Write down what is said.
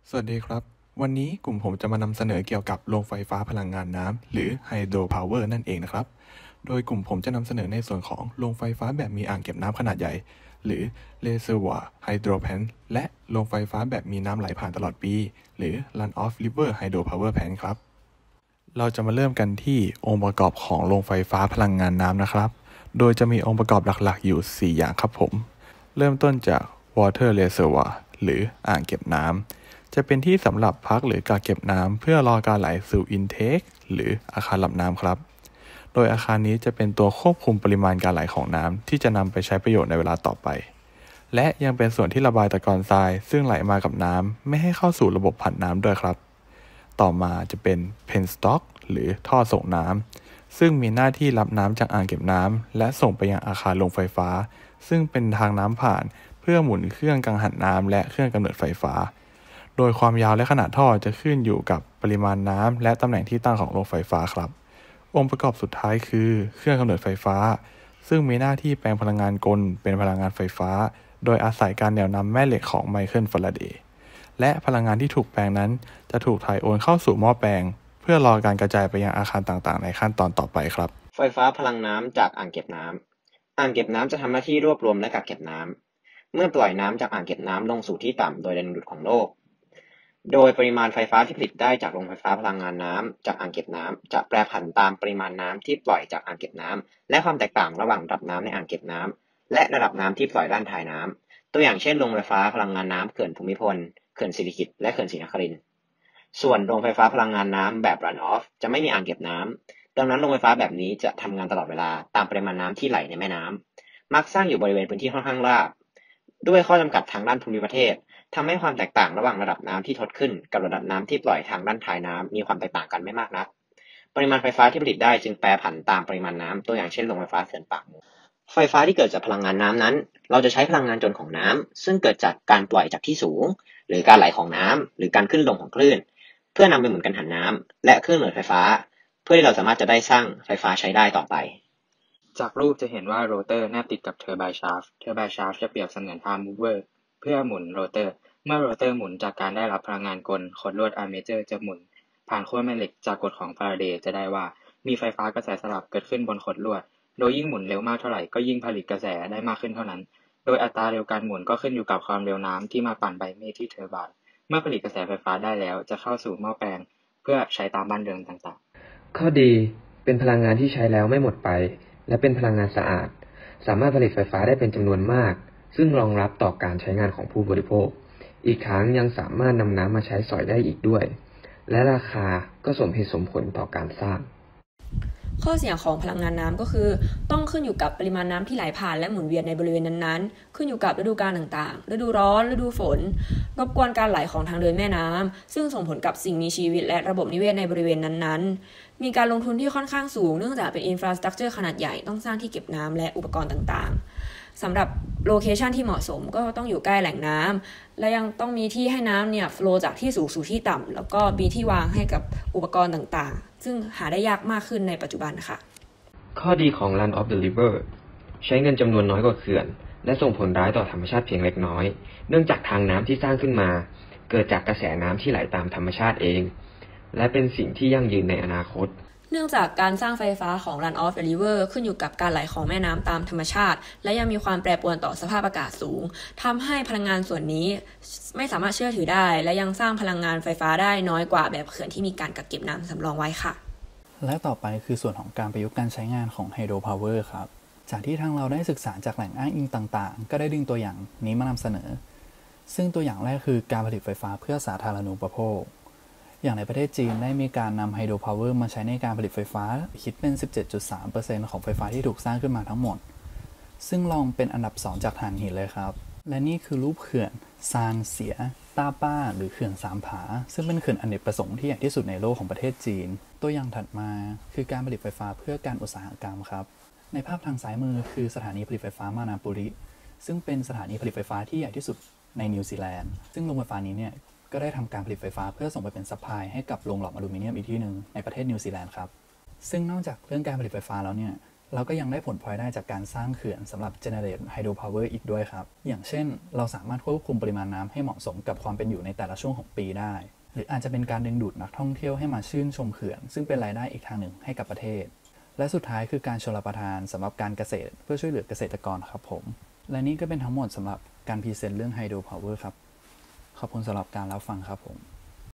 สวัสดีครับวันนี้กลุ่มผมจะมานำเสนอเกี่ยวกับโรงไฟฟ้าพลังงานน้ำหรือ Hydro Power นั่นเองนะครับโดยกลุ่มผมจะนำเสนอในส่วนของโรงไฟฟ้าแบบมีอ่างเก็บน้ำขนาดใหญ่หรือ Reservoir Hydro Plant และโรงไฟฟ้าแบบมีน้ำไหลผ่านตลอดปีหรือ Run off River Hydro Power Plant ครับเราจะมาเริ่มกันที่องค์ประกอบของโรงไฟฟ้าพลังงานน้ำนะครับโดยจะมีองค์ประกอบหลักๆอยู่4อย่างครับผมเริ่มต้นจาก Water Reservoir หรืออ่างเก็บน้ำจะเป็นที่สำหรับพักหรือกักเก็บน้ำเพื่อรอการไหลสู่อินเทคหรืออาคารรับน้ำครับโดยอาคารนี้จะเป็นตัวควบคุมปริมาณการไหลของน้ำที่จะนำไปใช้ประโยชน์ในเวลาต่อไปและยังเป็นส่วนที่ระบายตะกอนทรายซึ่งไหลมากับน้ำไม่ให้เข้าสู่ระบบผันน้ำด้วยครับต่อมาจะเป็น Penstock หรือท่อส่งน้ำซึ่งมีหน้าที่รับน้ำจากอ่างเก็บน้ำและส่งไปยังอาคารโรงไฟฟ้าซึ่งเป็นทางน้ำผ่านเพื่อหมุนเครื่องกังหันน้ำและเครื่องกำเนิดไฟฟ้าโดยความยาวและขนาดท่อจะขึ้นอยู่กับปริมาณน้ำและตำแหน่งที่ตั้งของโรงไฟฟ้าครับองค์ประกอบสุดท้ายคือเครื่องกำเนิดไฟฟ้าซึ่งมีหน้าที่แปลงพลังงานกลเป็นพลังงานไฟฟ้าโดยอาศัยการเหนี่ยวนำแม่เหล็กของไมเคิล ฟาราเดย์และพลังงานที่ถูกแปลงนั้นจะถูกถ่ายโอนเข้าสู่หม้อแปลงเพื่อรอการกระจายไปยังอาคารต่างๆในขั้นตอนต่อไปครับไฟฟ้าพลังน้ำจากอ่างเก็บน้ำอ่างเก็บน้ำจะทำหน้าที่รวบรวมและกักเก็บน้ำเมื่อปล่อยน้ำจากอ่างเก็บน้ำลงสู่ที่ต่ำโดยแรงดึงดูดของโลกโดยปริมาณไฟฟ้าที่ผลิตได้จากโรงไฟฟ้าพลังงานน้ำจากอ่างเก็บน้ำจะแปรผันตามปริมาณน้ำที่ปล่อยจากอ่างเก็บน้ำและความแตกต่างระหว่างระดับน้ำในอ่างเก็บน้ำและระดับน้ำที่ปล่อยด้านท้ายน้ำตัวอย่างเช่นโรงไฟฟ้าพลังงานน้ำเขื่อนภูมิพลเขื่อนสิริกิติ์และเขื่อนศรีนครินทร์ส่วนโรงไฟฟ้าพลังงานน้ำแบบ run off จะไม่มีอ่างเก็บน้ำดังนั้นโรงไฟฟ้าแบบนี้จะทำงานตลอดเวลาตามปริมาณน้ำที่ไหลในแม่น้ำมักสร้างอยู่บริเวณพื้นที่ค่อนข้างราบด้วยข้อจำกัดทางด้านภูมิประเทศทำให้ความแตกต่างระหว่างระดับน้ำที่ทดขึ้นกับระดับน้ำที่ปล่อยทางด้านท้ายน้ำมีความแตกต่างกันไม่มากนักปริมาณไฟฟ้าที่ผลิตได้จึงแปรผันตามปริมาณน้ำตัวอย่างเช่นโรงไฟฟ้าเขื่อนปากมูลไฟฟ้าที่เกิดจากพลังงานน้ำนั้นเราจะใช้พลังงานจนของน้ำซึ่งเกิดจากการปล่อยจากที่สูงหรือการไหลของน้ำหรือการขึ้นลงของคลื่นเพื่อนำไปหมุนกันหันน้ำและเครื่องหน่วยไฟฟ้าเพื่อที่เราสามารถจะได้สร้างไฟฟ้าใช้ได้ต่อไปจากรูปจะเห็นว่าโรเตอร์แนบติดกับเทอร์ไบน์ชาฟต์เทอร์ไบน์ชาฟต์จะเปรียบเสมือนพาร์มมูฟเวอร์เพื่อหมุนโรเตอร์เมื่อโรเตอร์หมุนจากการได้รับพลังงานกลขดลวดอาร์เมเจอร์จะหมุนผ่านขั้วแม่เหล็กจากกฎของฟาราเดย์จะได้ว่ามีไฟฟ้ากระแสสลับเกิดขึ้นบนขดลวดโดยยิ่งหมุนเร็วมากเท่าไหร่ก็ยิ่งผลิตกระแสได้มากขึ้นเท่านั้นโดยอัตราเร็วการหมุนก็ขึ้นอยู่กับความเร็วน้ำที่มาปั่นใบมีดที่เทอร์ไบน์เมื่อผลิตกระแสไฟฟ้าได้แล้วจะเข้าสู่หม้อแปลงเพื่อใช้ตามบ้านเรือนต่างๆข้อดีเป็นพลังงานที่ใช้แล้วไม่หมดไปและเป็นพลังงานสะอาดสามารถผลิตไฟฟ้าได้เป็นจำนวนมากซึ่งรองรับต่อการใช้งานของผู้บริโภคอีกทั้งยังสามารถนำน้ำมาใช้สอยได้อีกด้วยและราคาก็สมเหตุสมผลต่อการสร้างข้อเสียของพลังงานน้ำก็คือต้องขึ้นอยู่กับปริมาณน้ำที่ไหลผ่านและหมุนเวียนในบริเวณนั้นๆขึ้นอยู่กับฤดูกาลต่างๆฤดูร้อนฤดูฝนรบกวนการไหลของทางเดินแม่น้ำซึ่งส่งผลกับสิ่งมีชีวิตและระบบนิเวศในบริเวณนั้นๆมีการลงทุนที่ค่อนข้างสูงเนื่องจากเป็นอินฟราสตรัคเจอร์ขนาดใหญ่ต้องสร้างที่เก็บน้ำและอุปกรณ์ต่างๆสำหรับโลเคชันที่เหมาะสมก็ต้องอยู่ใกล้แหล่งน้ำและยังต้องมีที่ให้น้ำเนี่ยโฟลว์จากที่สูงสู่ที่ต่ำแล้วก็มีที่วางให้กับอุปกรณ์ต่างๆซึ่งหาได้ยากมากขึ้นในปัจจุบันค่ะข้อดีของ Run off the river ใช้เงินจำนวนน้อยกว่าเขื่อนและส่งผลร้ายต่อธรรมชาติเพียงเล็กน้อยเนื่องจากทางน้ำที่สร้างขึ้นมาเกิดจากกระแสน้ำที่ไหลตามธรรมชาติเองและเป็นสิ่งที่ยั่งยืนในอนาคตเนื่องจากการสร้างไฟฟ้าของ Run off the river ขึ้นอยู่กับการไหลของแม่น้ำตามธรรมชาติและยังมีความแปรปรวนต่อสภาพอากาศสูงทำให้พลังงานส่วนนี้ไม่สามารถเชื่อถือได้และยังสร้างพลังงานไฟฟ้าได้น้อยกว่าแบบเขื่อนที่มีการกักเก็บน้ำสำรองไว้ค่ะและต่อไปคือส่วนของการประยุกต์การใช้งานของ Hydro Power ครับจากที่ทางเราได้ศึกษาจากแหล่งอ้างอิงต่างๆก็ได้ดึงตัวอย่างนี้มานำเสนอซึ่งตัวอย่างแรกคือการผลิตไฟฟ้าเพื่อสาธารณูปโภคอย่างในประเทศจีนได้มีการนำ Hydro Power มาใช้ในการผลิตไฟฟ้าคิดเป็น 17.3% ของไฟฟ้าที่ถูกสร้างขึ้นมาทั้งหมดซึ่งรองเป็นอันดับ2จากถ่านหินเลยครับและนี่คือรูปเขื่อนซานเสียต้าป้าหรือเขื่อนสามผาซึ่งเป็นเขื่อนอเนกประสงค์ที่ใหญ่ที่สุดในโลกของประเทศจีนตัวอย่างถัดมาคือการผลิตไฟฟ้าเพื่อการอุตสาหกรรมครับในภาพทางซ้ายมือคือสถานีผลิตไฟฟ้ามานาปุริซึ่งเป็นสถานีผลิตไฟฟ้าที่ใหญ่ที่สุดในนิวซีแลนด์ซึ่งโรงไฟฟ้านี้เนี่ยก็ได้ทำการผลิตไฟฟ้าเพื่อส่งไปเป็นซัพพลายให้กับโรงหลอมอลูมิเนียมอีกที่หนึ่งในประเทศนิวซีแลนด์ครับซึ่งนอกจากเรื่องการผลิตไฟฟ้าแล้วเนี่ยเราก็ยังได้ผลพลอยได้จากการสร้างเขื่อนสำหรับ generate hydropower อีกด้วยครับอย่างเช่นเราสามารถควบคุมปริมาณน้ำให้เหมาะสมกับความเป็นอยู่ในแต่ละช่วงของปีได้หรืออาจจะเป็นการดึงดูดนักท่องเที่ยวให้มาชื่นชมเขื่อนซึ่งเป็นรายได้อีกทางหนึ่งให้กับประเทศและสุดท้ายคือการชลประทานสำหรับการเกษตรเพื่อช่วยเหลือเกษตรกรครับผมและนี่ก็เป็นทั้งหมดสำหรับการพรีเซนต์เรื่อง hydropower ครับขอบคุณสำหรับการรับฟังครับผม